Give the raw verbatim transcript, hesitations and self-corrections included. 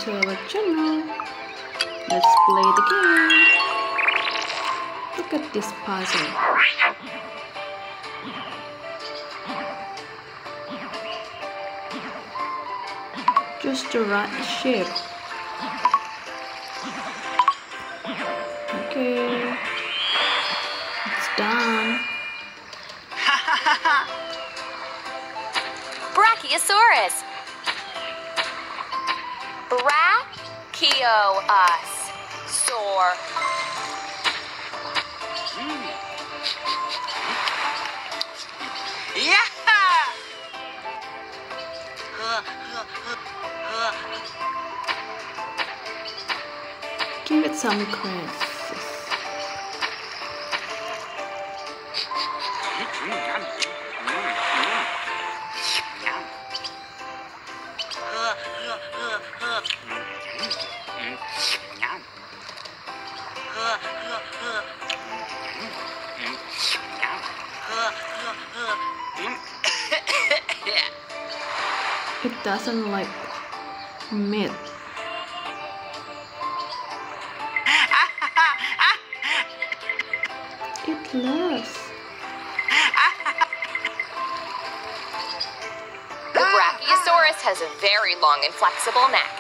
to our channel. Let's play the game. Look at this puzzle. Just the right shape. Okay, it's done. Brachiosaurus. Brachio-us. Sore. Yeah! Give it some credit. It doesn't like meat. It loves. The Brachiosaurus has a very long and flexible neck.